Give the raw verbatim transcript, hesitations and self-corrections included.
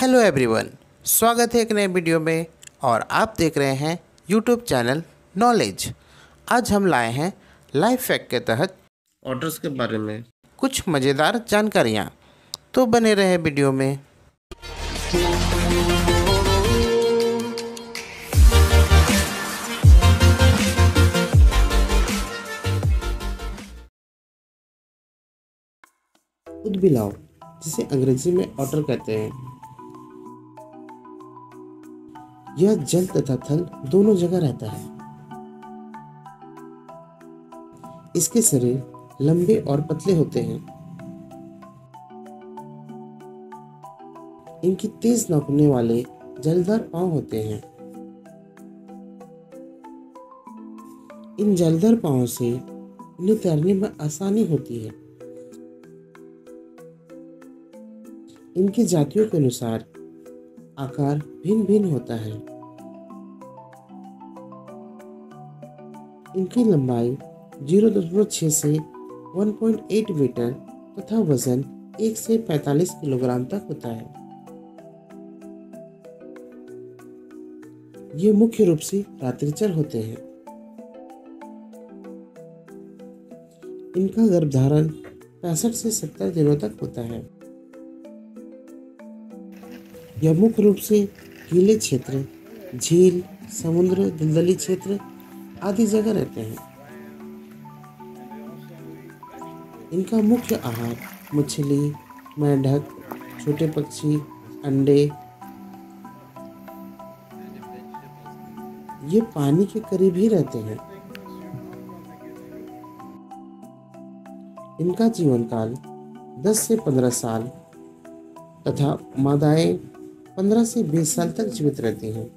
Hello everyone, स्वागत है एक नए वीडियो में और आप देख रहे हैं यूट्यूब चैनल नॉलेज। आज हम लाए हैं लाइफ फैक्ट के तहत ऑटर्स के बारे में कुछ मज़ेदार जानकारियाँ, तो बने रहे वीडियो में। ऊदबिलाव, जिसे अंग्रेजी में ऑटर कहते हैं, यह जल तथा थल दोनों जगह रहता है। इसके शरीर लंबे और पतले होते हैं। इनकी तेज नौकने वाले जलदार पांव होते हैं। इन जलदार पांवों से इन्हें तैरने में आसानी होती है। इनकी जातियों के अनुसार आकार भिन्न भिन्न होता है। इनकी लंबाई जीरो दशमलव छह से एक पॉइंट आठ मीटर तथा वजन एक से पैंतालीस किलोग्राम तक होता है। ये मुख्य रूप से रात्रिचर होते हैं। इनका गर्भधारण पैंसठ से सत्तर दिनों तक होता है। यह मुख्य रूप से गीले क्षेत्र, झील, समुद्र, दलदली क्षेत्र आदि जगह रहते हैं। इनका मुख्य आहार मछली, मेंढक, छोटे पक्षी, अंडे। ये पानी के करीब ही रहते हैं। इनका जीवन काल दस से पंद्रह साल तथा मादाएं पंद्रह से बीस साल तक जीवित रहती हैं।